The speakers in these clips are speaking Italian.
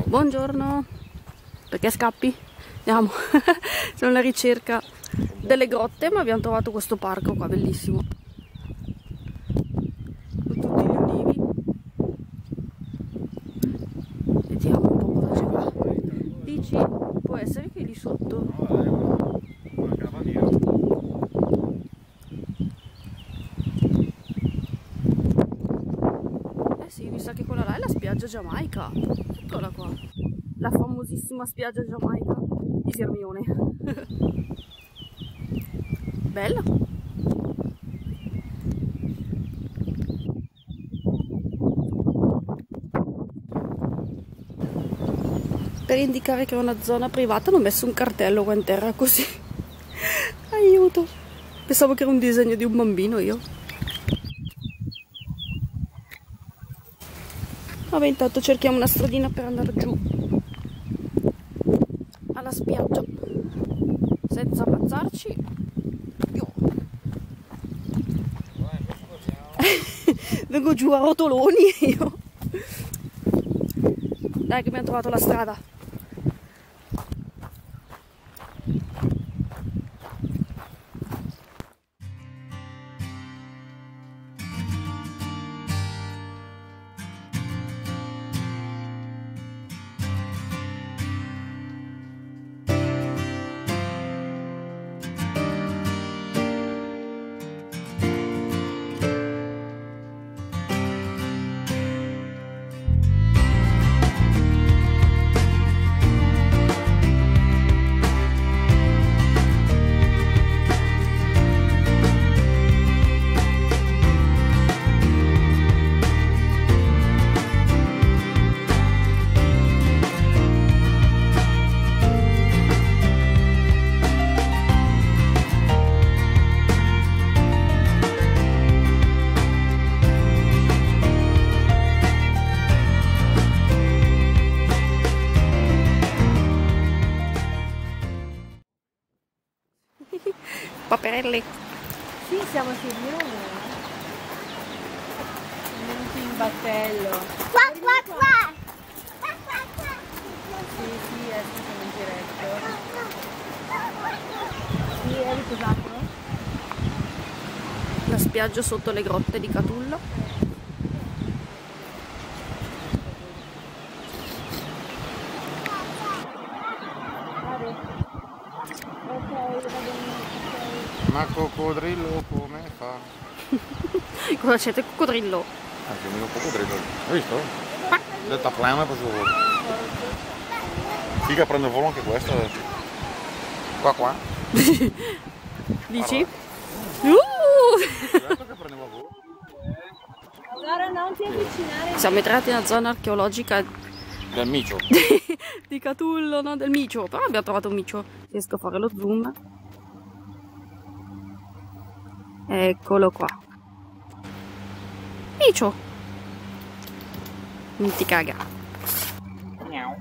Buongiorno. Perché scappi? Andiamo. Siamo alla ricerca delle grotte, ma abbiamo trovato questo parco qua, bellissimo. Con tutti gli ulivi. Vediamo un po' cosa c'è qua. Dici? Può essere che lì sotto. Eh sì, mi sa che quella là è la spiaggia Giamaica. Eccola qua. La famosissima spiaggia Giamaica di Sirmione. Bella. Per indicare che è una zona privata hanno messo un cartello qua in terra così. Aiuto. Pensavo che era un disegno di un bambino io. Vabbè, intanto cerchiamo una stradina per andare giù alla spiaggia senza ammazzarci. Vengo giù a rotoloni io. Dai che abbiamo trovato la strada. Paperelle. Sì, siamo a Sirmione. Siamo venuti in battello. Qua, qua, qua. Sì, adesso siamo in diretto. Sì, è riposato. La spiaggia sotto le grotte di Catullo. Ma coccodrillo come fa? Cosa c'è? Il coccodrillo. Anche un coccodrillo. Hai visto? Detta plana per suo volo. Figa prende volo anche questa. Qua. Dici? Questo che prendeva volo. Allora non ti avvicinare. Siamo entrati nella zona archeologica Del micio. di Catullo, no? Del micio. Però abbiamo trovato un micio. Riesco a fare lo zoom. Eccolo qua. Micio. Non ti caga. Miau.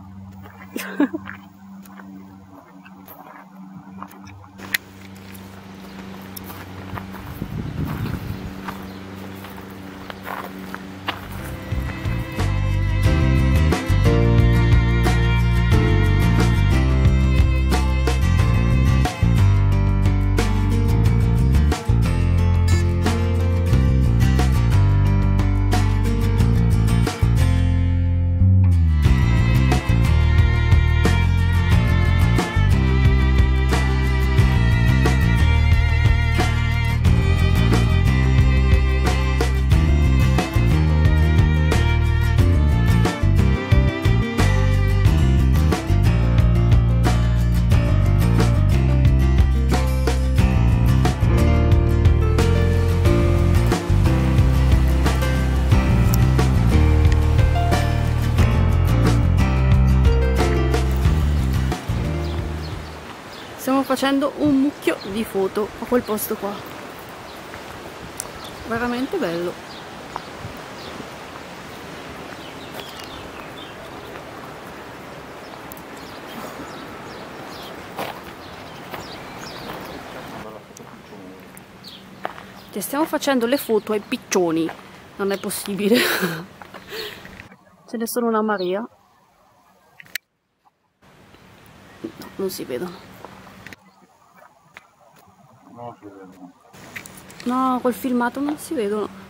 Stiamo facendo un mucchio di foto a quel posto qua. Veramente bello. Ti stiamo facendo le foto ai piccioni. Non è possibile. Ce ne sono una marea. non si vedono. No, si vedono. No, col filmato non si vedono.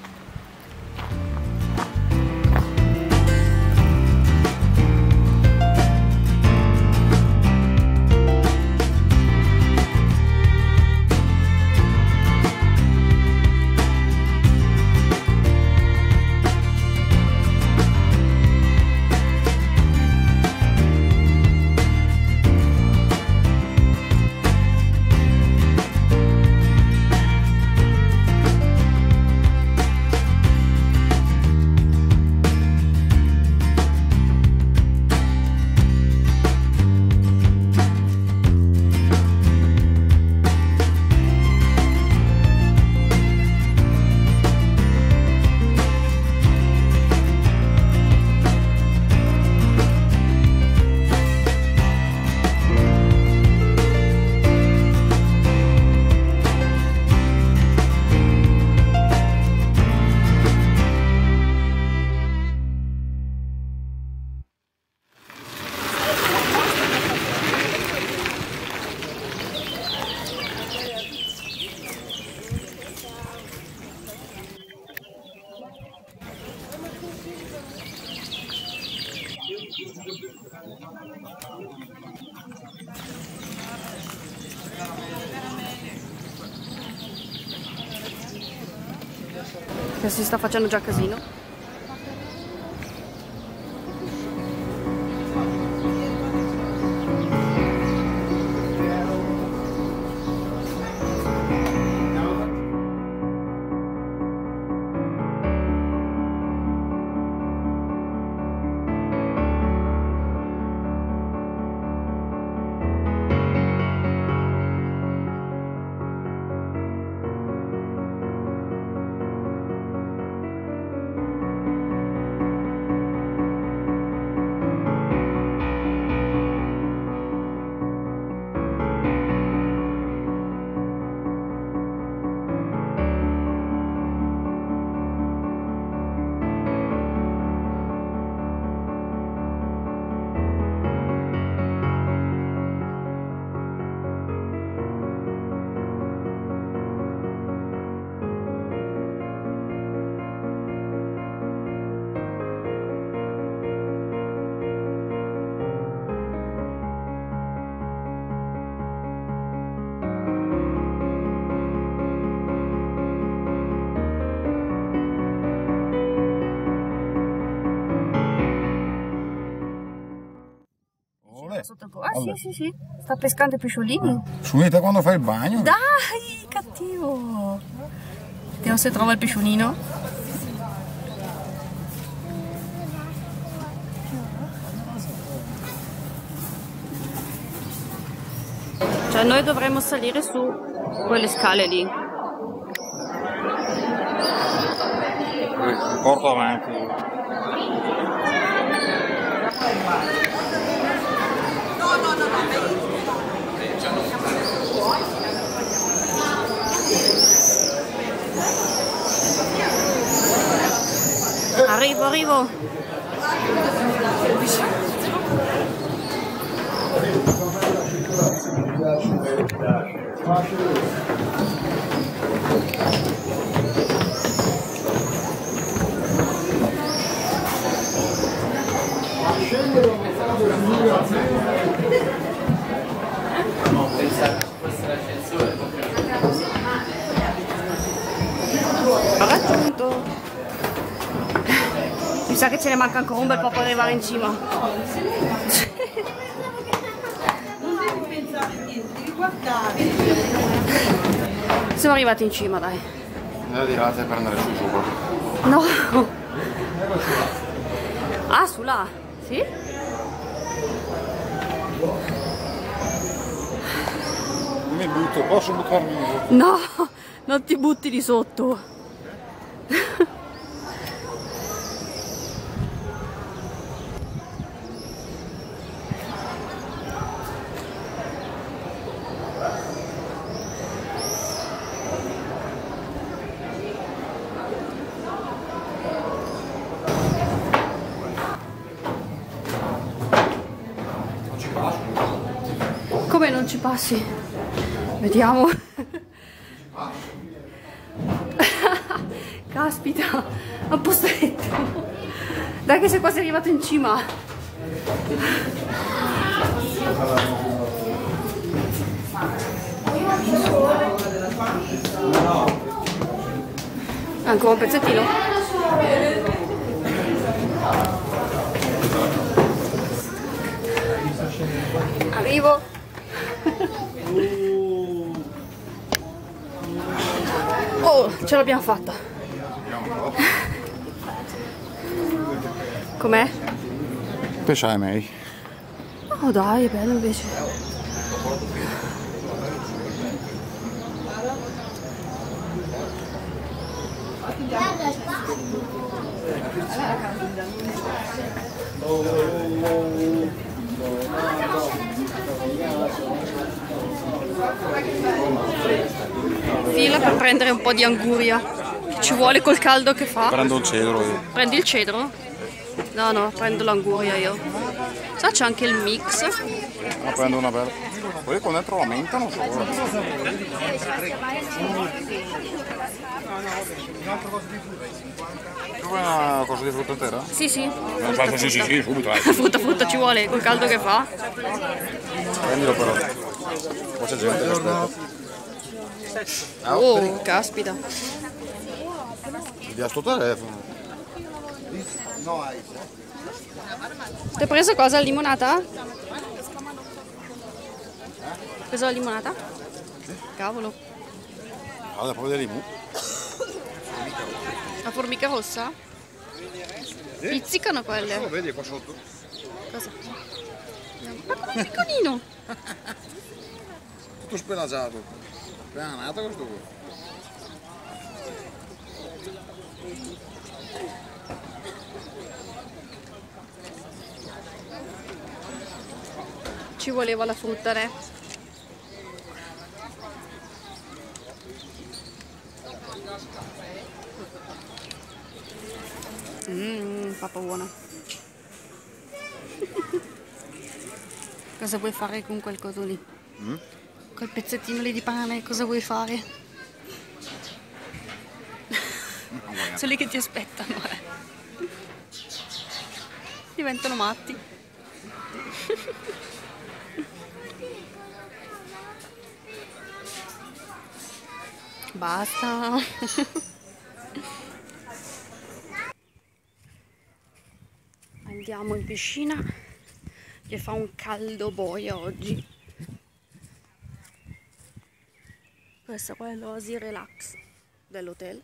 Che si sta facendo già casino. Sì. Sta pescando i pesciolini. Subito quando fai il bagno. Dai, cattivo. Vediamo se trova il pesciolino. Cioè noi dovremmo salire su quelle scale lì. Porto avanti. Arrivo. Raggiunto. Mi sa che ce ne manca ancora un bel po' per arrivare in cima. Non devi pensare a niente, devi guardare. Siamo arrivati in cima, dai. Andiamo di là per andare su sopra. No. Ah, su là? Sì? Mi butto, posso buttarmi giù? No, non ti butti di sotto. Come non ci passi? Vediamo. Caspita, un po' stretto. Dai che sei quasi arrivato in cima. Ancora un pezzettino. Arrivo. Oh, ce l'abbiamo fatta. Com'è? Pesce ai miei. Oh dai, è bello invece. Fila per prendere un po' di anguria. Ci vuole col caldo che fa. Prendo il cedro io. Prendi il cedro? No, no, prendo l'anguria io. Sa, c'è anche il mix. Ma prendo una bella. Poi con dentro aumentano solo. Tu vuoi una cosa di frutta intera? Sì, sì. Sì, subito. Frutta ci vuole, col caldo che fa. Prendilo però. Poi c'è gente che aspetta. Oh, caspita. Vedi a sto telefono. Ti hai preso cosa? Limonata? Hai preso la limonata? Cavolo. Guarda, poi dei limù. La formica rossa? Pizzicano quelle. Lo vedi qua sotto? Cosa? Ma come piccolino! Tutto spelaggiato. Appena nato questo qua. Ci voleva la frutta, ne? Pappa buona. Cosa vuoi fare con quel coso lì? Quel pezzettino lì di pane, cosa vuoi fare? Sono lì che ti aspettano, Diventano matti. Basta. Andiamo in piscina, che fa un caldo boia oggi. Questa qua è l'oasi relax dell'hotel.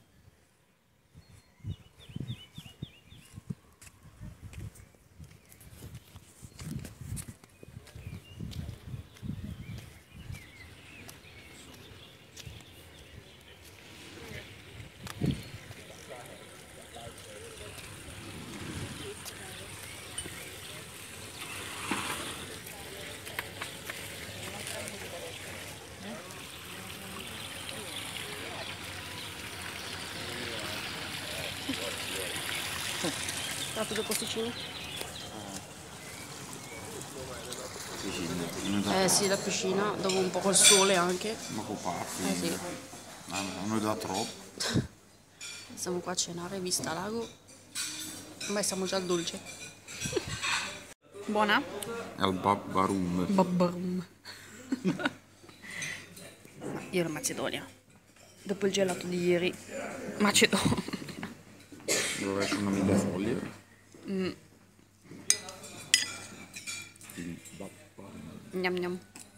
Rapido posticino. Eh sì, la piscina, dopo un po' col sole anche. Ma con paffi. Sì. Non è da troppo. Siamo qua a cenare, vista lago. Beh, siamo già al dolce. Buona? È il babbarum. Babbarum. Io ero in Macedonia. Dopo il gelato di ieri. Macedonia. Dove esce una mille foglie. Il babbarum. Gnam gnam.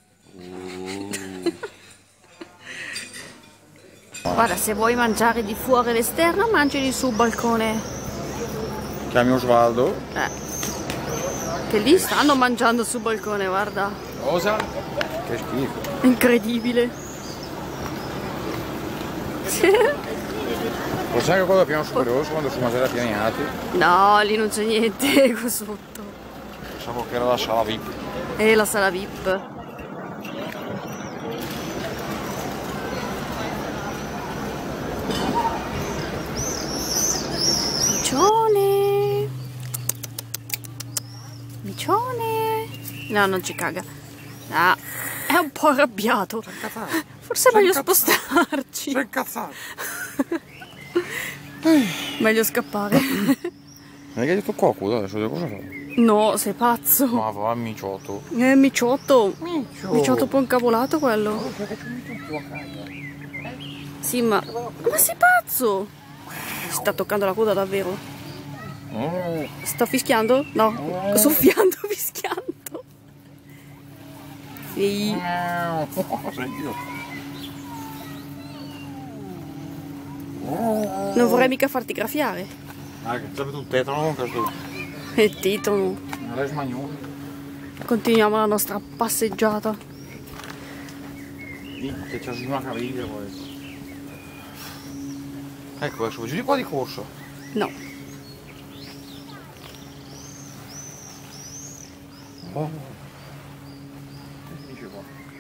Guarda, se vuoi mangiare di fuori all'esterno, mangi sul balcone. Chiami Osvaldo. Che lì stanno mangiando sul balcone, guarda. Cosa? Che schifo. Incredibile. Forse anche quello del piano superiore quando si mangiava pianiati. No, lì non c'è niente qua sotto. Pensavo che era la sala VIP. E la sala VIP. Micione. Micione. No, non ci caga. Ah. È un po' arrabbiato. Forse è meglio spostarci. Sei incazzato. Meglio scappare. Non è che hai detto cocco, adesso cosa fa? No, sei pazzo. Ma va, miciotto. Miciotto. Miciotto un po' incavolato quello. Perché c'è un miciotto a casa? Sì, ma sei pazzo! Si sta toccando la coda davvero. Sta fischiando? No, soffiando, fischiando. Sì. Senti io. Non vorrei mica farti graffiare. Ah, che c'è un tetano questo. E titolo. Non è smagnolo. Continuiamo la nostra passeggiata. Che c'è su una caviglia poi. Ecco, adesso giù di qua di corsa. No. Oh. Che dice qua?